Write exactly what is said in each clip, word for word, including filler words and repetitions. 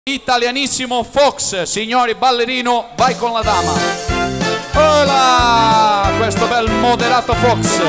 Italianissimo Fox, signori ballerino, vai con la dama. Hola, questo bel moderato Fox.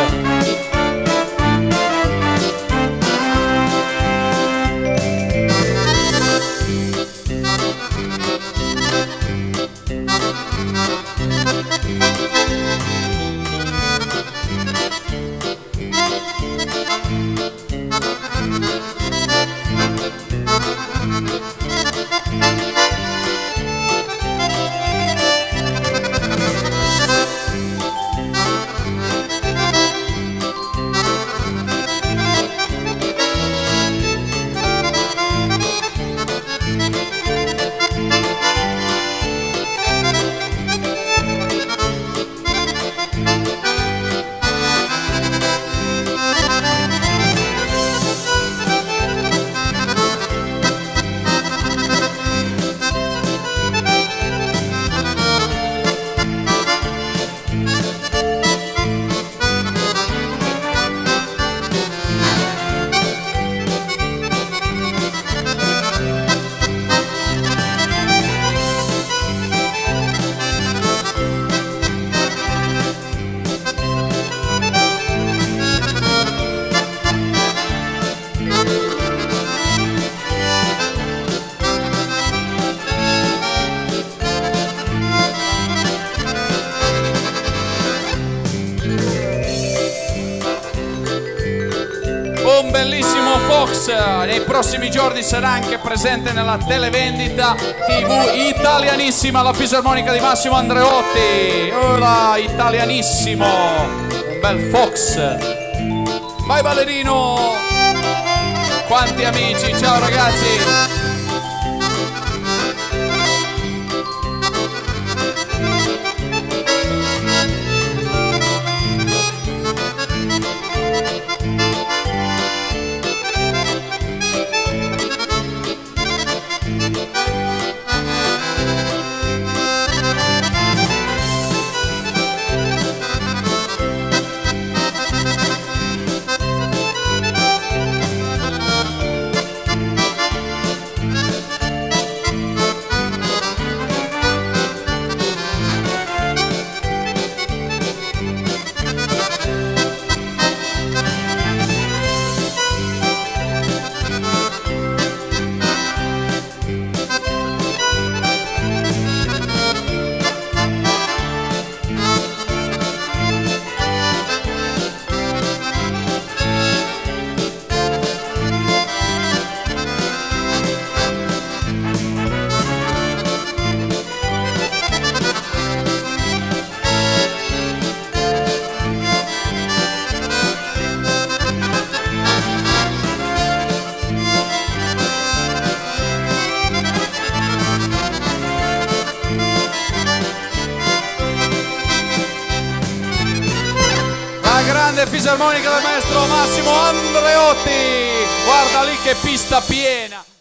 Un bellissimo Fox, nei prossimi giorni sarà anche presente nella televendita tivù italianissima, la fisarmonica di Massimo Andreotti. Ora italianissimo, un bel Fox. Vai ballerino, quanti amici, ciao ragazzi. Grande fisarmonica del maestro Massimo Andreotti, guarda lì che pista piena.